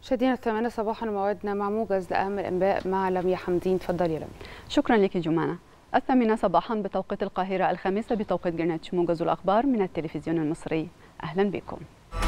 مشاهدينا الثامنة صباحا موعدنا مع موجز لأهم الأنباء مع لميا حمدين. تفضلي يا لميا. شكرا لك جمانة. الثامنة صباحا بتوقيت القاهرة، الخامسة بتوقيت جرينتش. موجز الأخبار من التلفزيون المصري، أهلا بكم.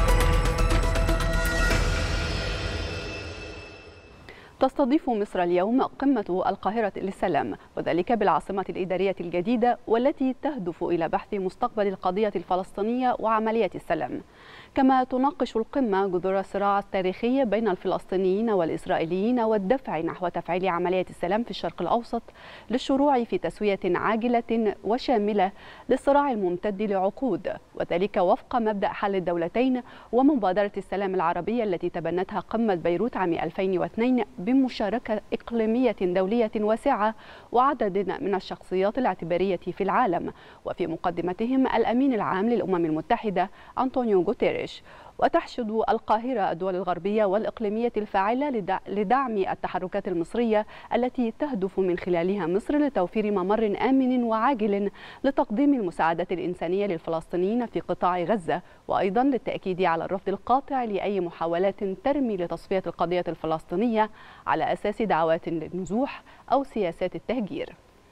تستضيف مصر اليوم قمة القاهرة للسلام، وذلك بالعاصمة الإدارية الجديدة والتي تهدف إلى بحث مستقبل القضية الفلسطينية وعملية السلام. كما تناقش القمة جذور الصراع التاريخي بين الفلسطينيين والإسرائيليين والدفع نحو تفعيل عملية السلام في الشرق الأوسط للشروع في تسوية عاجلة وشاملة للصراع الممتد لعقود، وذلك وفق مبدأ حل الدولتين ومبادرة السلام العربية التي تبنتها قمة بيروت عام 2002 بمشاركة إقليمية دولية واسعة وعدد من الشخصيات الاعتبارية في العالم، وفي مقدمتهم الأمين العام للأمم المتحدة أنطونيو غوتيريش. وتحشد القاهرة الدول الغربية والإقليمية الفاعلة لدعم التحركات المصرية التي تهدف من خلالها مصر لتوفير ممر آمن وعاجل لتقديم المساعدات الإنسانية للفلسطينيين في قطاع غزة، وأيضا للتأكيد على الرفض القاطع لأي محاولات ترمي لتصفية القضية الفلسطينية على أساس دعوات النزوح أو سياسات التهجير.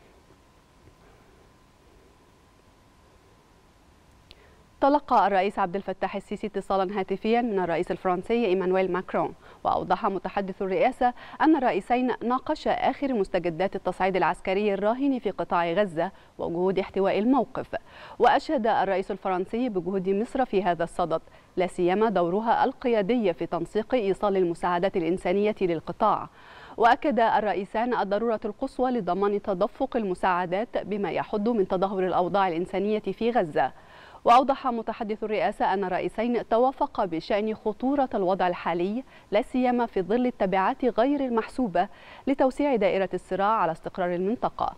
تلقى الرئيس عبد الفتاح السيسي اتصالا هاتفيا من الرئيس الفرنسي إيمانويل ماكرون، وأوضح متحدث الرئاسة أن الرئيسين ناقشا آخر مستجدات التصعيد العسكري الراهن في قطاع غزة وجهود احتواء الموقف. وأشاد الرئيس الفرنسي بجهود مصر في هذا الصدد، لا سيما دورها القيادي في تنسيق إيصال المساعدات الإنسانية للقطاع. وأكد الرئيسان الضرورة القصوى لضمان تدفق المساعدات بما يحد من تدهور الأوضاع الإنسانية في غزة. وأوضح متحدث الرئاسة أن الرئيسين توافقا بشأن خطورة الوضع الحالي، لا سيما في ظل التبعات غير المحسوبة لتوسيع دائرة الصراع على استقرار المنطقة.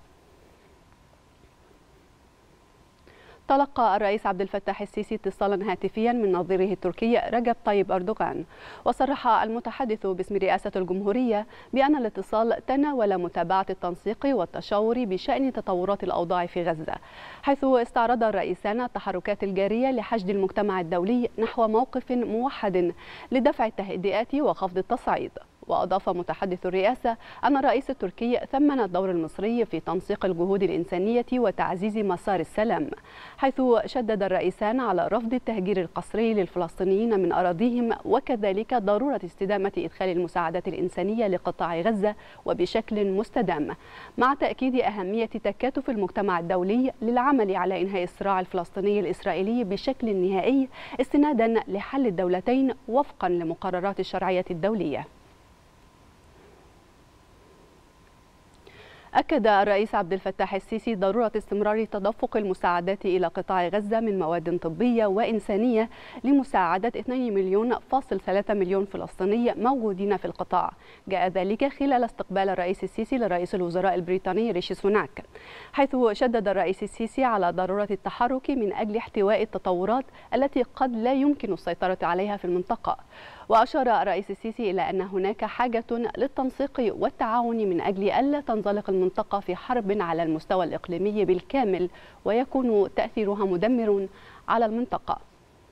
تلقى الرئيس عبد الفتاح السيسي اتصالا هاتفيا من نظيره التركي رجب طيب أردوغان، وصرح المتحدث باسم رئاسة الجمهورية بأن الاتصال تناول متابعة التنسيق والتشاور بشأن تطورات الأوضاع في غزة، حيث استعرض الرئيسان التحركات الجارية لحشد المجتمع الدولي نحو موقف موحد لدفع التهدئات وخفض التصعيد. وأضاف متحدث الرئاسة أن الرئيس التركي ثمن الدور المصري في تنسيق الجهود الإنسانية وتعزيز مسار السلام، حيث شدد الرئيسان على رفض التهجير القسري للفلسطينيين من أراضيهم، وكذلك ضرورة استدامة إدخال المساعدات الإنسانية لقطاع غزة وبشكل مستدام، مع تأكيد أهمية تكاتف المجتمع الدولي للعمل على إنهاء الصراع الفلسطيني الإسرائيلي بشكل نهائي استنادا لحل الدولتين وفقا لمقررات الشرعية الدولية. أكد الرئيس عبد الفتاح السيسي ضرورة استمرار تدفق المساعدات إلى قطاع غزة من مواد طبية وإنسانية لمساعدة 2.3 مليون فلسطيني موجودين في القطاع. جاء ذلك خلال استقبال الرئيس السيسي لرئيس الوزراء البريطاني ريشي سوناك، حيث شدد الرئيس السيسي على ضرورة التحرك من أجل احتواء التطورات التي قد لا يمكن السيطرة عليها في المنطقة. وأشار الرئيس السيسي إلى أن هناك حاجة للتنسيق والتعاون من أجل ألا تنزلق المنطقة في حرب على المستوى الإقليمي بالكامل ويكون تأثيرها مدمر على المنطقة.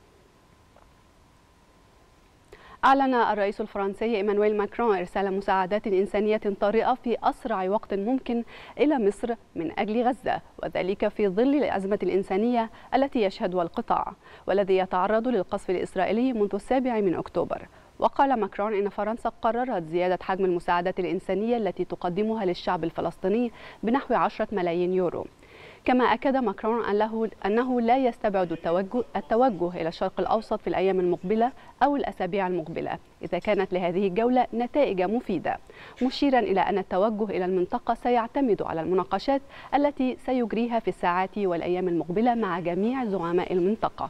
أعلن الرئيس الفرنسي إيمانويل ماكرون إرسال مساعدات إنسانية طارئة في أسرع وقت ممكن إلى مصر من أجل غزة، وذلك في ظل الأزمة الإنسانية التي يشهدها القطاع والذي يتعرض للقصف الإسرائيلي منذ 7 أكتوبر. وقال ماكرون إن فرنسا قررت زيادة حجم المساعدات الإنسانية التي تقدمها للشعب الفلسطيني بنحو 10 ملايين يورو. كما أكد ماكرون أنه لا يستبعد التوجه إلى الشرق الأوسط في الأيام المقبلة أو الأسابيع المقبلة إذا كانت لهذه الجولة نتائج مفيدة، مشيرا إلى أن التوجه إلى المنطقة سيعتمد على المناقشات التي سيجريها في الساعات والأيام المقبلة مع جميع زعماء المنطقة.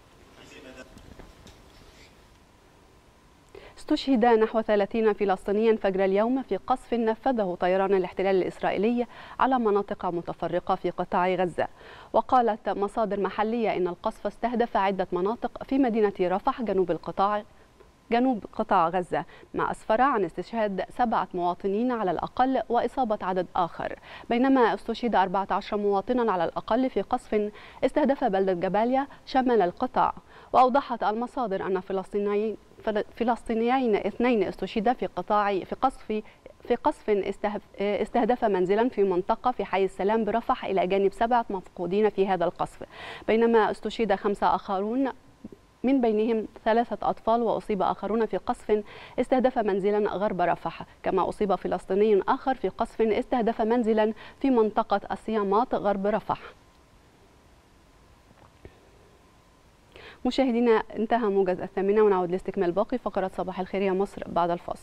استشهد نحو 30 فلسطينيا فجر اليوم في قصف نفذه طيران الاحتلال الإسرائيلي على مناطق متفرقة في قطاع غزة. وقالت مصادر محلية إن القصف استهدف عدة مناطق في مدينة رفح جنوب قطاع غزة، ما أسفر عن استشهاد 7 مواطنين على الأقل وإصابة عدد آخر، بينما استشهد 14 مواطنا على الأقل في قصف استهدف بلدة جباليا شمال القطاع. وأوضحت المصادر أن فلسطينيين 2 استشهدا في قصف استهدف منزلا في منطقة في حي السلام برفح إلى جانب 7 مفقودين في هذا القصف، بينما استشهد 5 آخرون من بينهم 3 أطفال، وأصيب آخرون في قصف استهدف منزلا غرب رفح. كما أصيب فلسطيني آخر في قصف استهدف منزلا في منطقة الصيامات غرب رفح. مشاهدينا، انتهى موجز 8، ونعود لاستكمال باقي فقرات صباح الخير يا مصر بعد الفاصل.